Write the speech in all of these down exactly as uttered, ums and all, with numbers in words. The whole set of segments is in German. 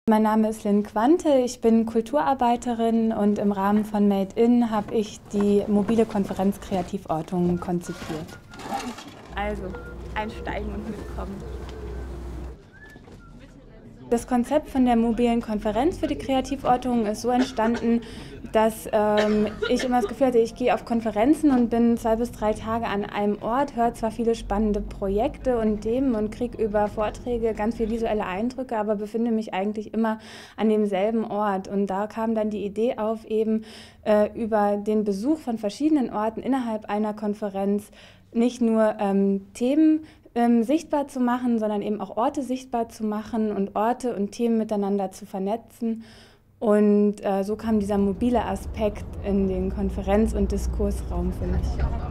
Mein Name ist Lynn Quante, ich bin Kulturarbeiterin und im Rahmen von Made In habe ich die mobile Konferenz Kreativortung konzipiert. Also, einsteigen und mitkommen. Das Konzept von der mobilen Konferenz für die Kreativortung ist so entstanden, dass ähm, ich immer das Gefühl hatte, ich gehe auf Konferenzen und bin zwei bis drei Tage an einem Ort, höre zwar viele spannende Projekte und Themen und kriege über Vorträge ganz viele visuelle Eindrücke, aber befinde mich eigentlich immer an demselben Ort. Und da kam dann die Idee auf, eben äh, über den Besuch von verschiedenen Orten innerhalb einer Konferenz nicht nur ähm, Themen ähm, sichtbar zu machen, sondern eben auch Orte sichtbar zu machen und Orte und Themen miteinander zu vernetzen. Und äh, so kam dieser mobile Aspekt in den Konferenz- und Diskursraum für mich.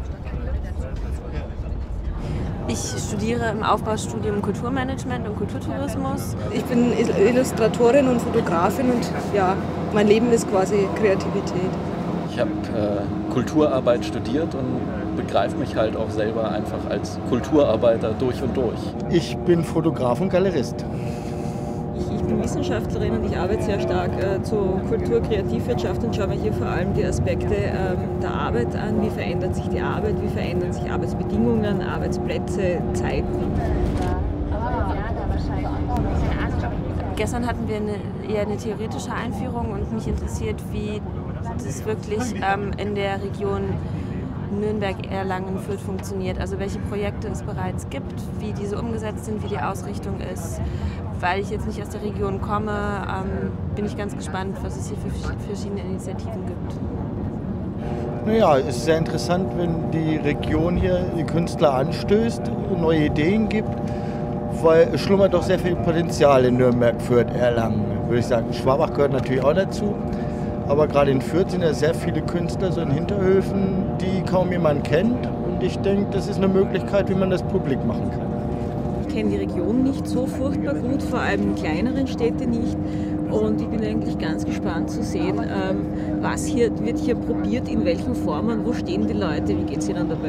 Ich studiere im Aufbaustudium Kulturmanagement und Kulturtourismus. Ich bin Illustratorin und Fotografin und ja, mein Leben ist quasi Kreativität. Ich habe äh, Kulturarbeit studiert und begreife mich halt auch selber einfach als Kulturarbeiter durch und durch. Ich bin Fotograf und Galerist. Ich, ich bin Wissenschaftlerin und ich arbeite sehr stark äh, zur Kultur-Kreativwirtschaft und schaue mir hier vor allem die Aspekte ähm, der Arbeit an. Wie verändert sich die Arbeit, wie verändern sich Arbeitsbedingungen, Arbeitsplätze, Zeiten. Gestern hatten wir eine, eher eine theoretische Einführung und mich interessiert, wie das wirklich ähm, in der Region Nürnberg, Erlangen, Fürth funktioniert. Also welche Projekte es bereits gibt, wie diese umgesetzt sind, wie die Ausrichtung ist. Weil ich jetzt nicht aus der Region komme, ähm, bin ich ganz gespannt, was es hier für verschiedene Initiativen gibt. Naja, es ist sehr interessant, wenn die Region hier die Künstler anstößt, neue Ideen gibt, weil es schlummert doch sehr viel Potenzial in Nürnberg, Fürth, Erlangen, würde ich sagen. Schwabach gehört natürlich auch dazu, aber gerade in Fürth sind ja sehr viele Künstler so in Hinterhöfen, die kaum jemand kennt. Und ich denke, das ist eine Möglichkeit, wie man das publik machen kann. Ich kenne die Region nicht so furchtbar gut, vor allem die kleineren Städte nicht. Und ich bin eigentlich ganz gespannt zu sehen, ähm, was hier wird hier probiert, in welchen Formen, wo stehen die Leute, wie geht es ihnen dabei.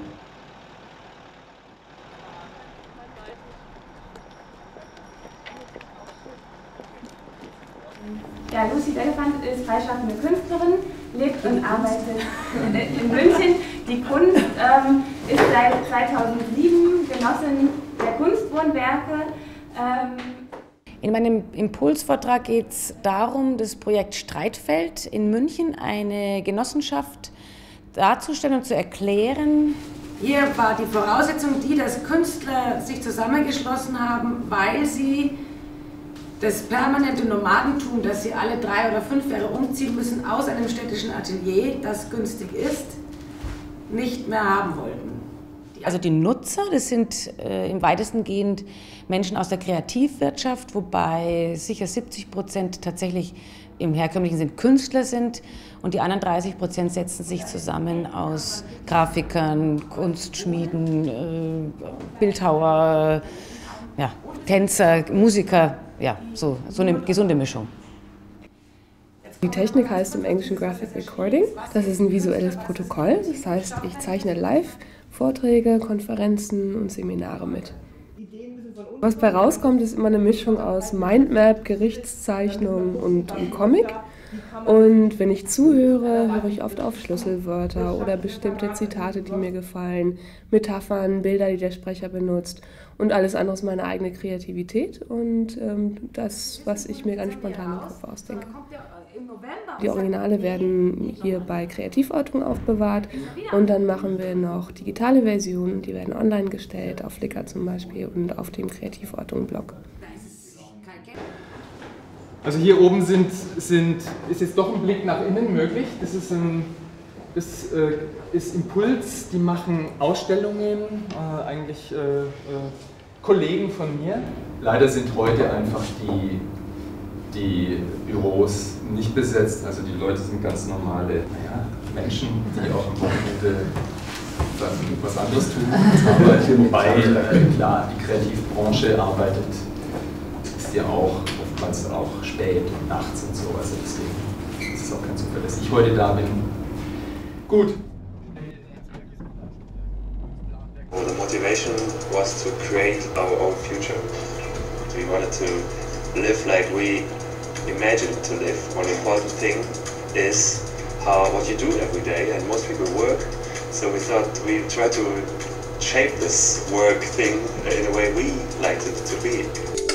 Ja, Lucy Delefant ist freischaffende Künstlerin, lebt und arbeitet in München. Die Kunst ähm, ist seit zweitausendsieben Genossin der Kunstwohnwerke. Ähm In meinem Impulsvortrag geht es darum, das Projekt Streitfeld in München, eine Genossenschaft darzustellen und zu erklären. Hier war die Voraussetzung die, dass Künstler sich zusammengeschlossen haben, weil sie das permanente Nomadentum, dass sie alle drei oder fünf Jahre umziehen müssen aus einem städtischen Atelier, das günstig ist, nicht mehr haben wollten. Also die Nutzer, das sind äh, im weitesten gehend Menschen aus der Kreativwirtschaft, wobei sicher siebzig Prozent tatsächlich im herkömmlichen Sinn Künstler sind und die anderen dreißig Prozent setzen sich zusammen aus Grafikern, Kunstschmieden, äh, Bildhauer, ja, Tänzer, Musiker, ja, so, so eine gesunde Mischung. Die Technik heißt im Englischen Graphic Recording. Das ist ein visuelles Protokoll, das heißt, ich zeichne live Vorträge, Konferenzen und Seminare mit. Was bei rauskommt, ist immer eine Mischung aus Mindmap, Gerichtszeichnung und, und Comic. Und wenn ich zuhöre, höre ich oft auf Schlüsselwörter oder bestimmte Zitate, die mir gefallen, Metaphern, Bilder, die der Sprecher benutzt. Und alles andere ist meine eigene Kreativität und ähm, das, was ich mir ganz spontan im Kopf ausdenke. Die Originale werden hier bei Kreativortung aufbewahrt und dann machen wir noch digitale Versionen, die werden online gestellt, auf Flickr zum Beispiel und auf dem Kreativortung-Blog. Also hier oben sind, sind, ist jetzt doch ein Blick nach innen möglich. Das ist, ein, das, äh, ist Impuls, die machen Ausstellungen, äh, eigentlich äh, äh, Kollegen von mir. Leider sind heute einfach die, die Büros nicht besetzt, also die Leute sind ganz normale naja, Menschen, die auch am Wochenende was anderes tun. Aber wobei, klar, die Kreativbranche arbeitet, ist ja auch oftmals auch spät und nachts und so, also deswegen ist es auch kein Zufall, dass ich heute da bin. Gut. Well, the motivation was to create our own future. We wanted to live like we imagine to live. One important thing is how what you do every day, and most people work. So we thought we try to shape this work thing in a way we like it to be.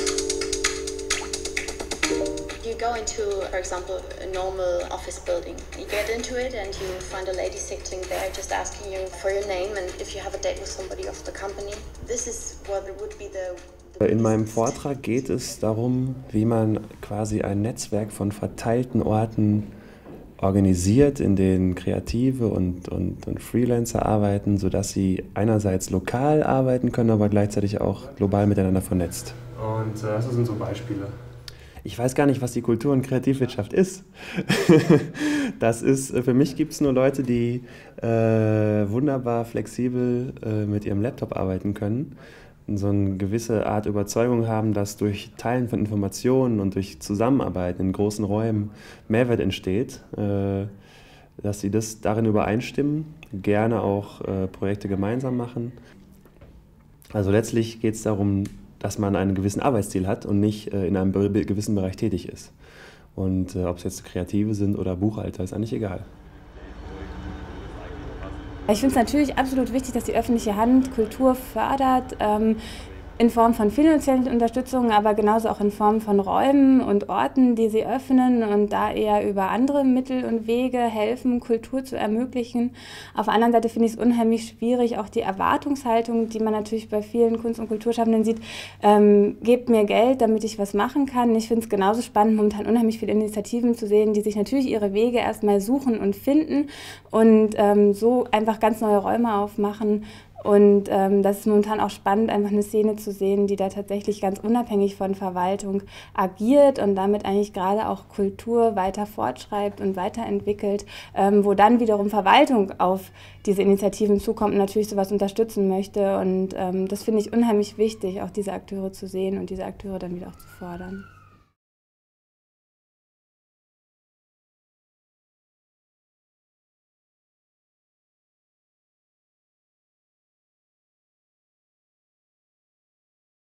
You go into, for example, a normal office building. You get into it and you find a lady sitting there just asking you for your name and if you have a date with somebody of the company. This is what would be the In meinem Vortrag geht es darum, wie man quasi ein Netzwerk von verteilten Orten organisiert, in denen Kreative und, und, und Freelancer arbeiten, sodass sie einerseits lokal arbeiten können, aber gleichzeitig auch global miteinander vernetzt. Und äh, das sind so Beispiele. Ich weiß gar nicht, was die Kultur- und Kreativwirtschaft ist. Das ist, für mich gibt es nur Leute, die äh, wunderbar flexibel äh, mit ihrem Laptop arbeiten können, so eine gewisse Art Überzeugung haben, dass durch Teilen von Informationen und durch Zusammenarbeiten in großen Räumen Mehrwert entsteht, äh, dass sie das darin übereinstimmen, gerne auch äh, Projekte gemeinsam machen. Also letztlich geht es darum, dass man einen gewissen Arbeitsziel hat und nicht äh, in einem gewissen Bereich tätig ist. Und äh, ob es jetzt Kreative sind oder Buchhalter, ist eigentlich egal. Ich finde es natürlich absolut wichtig, dass die öffentliche Hand Kultur fördert, ähm, in Form von finanziellen Unterstützung, aber genauso auch in Form von Räumen und Orten, die sie öffnen und da eher über andere Mittel und Wege helfen, Kultur zu ermöglichen. Auf der anderen Seite finde ich es unheimlich schwierig, auch die Erwartungshaltung, die man natürlich bei vielen Kunst- und Kulturschaffenden sieht, ähm, gebt mir Geld, damit ich was machen kann. Ich finde es genauso spannend, momentan unheimlich viele Initiativen zu sehen, die sich natürlich ihre Wege erstmal suchen und finden und ähm, so einfach ganz neue Räume aufmachen. Und ähm, das ist momentan auch spannend, einfach eine Szene zu sehen, die da tatsächlich ganz unabhängig von Verwaltung agiert und damit eigentlich gerade auch Kultur weiter fortschreibt und weiterentwickelt, ähm, wo dann wiederum Verwaltung auf diese Initiativen zukommt und natürlich sowas unterstützen möchte. Und ähm, das finde ich unheimlich wichtig, auch diese Akteure zu sehen und diese Akteure dann wieder auch zu fordern.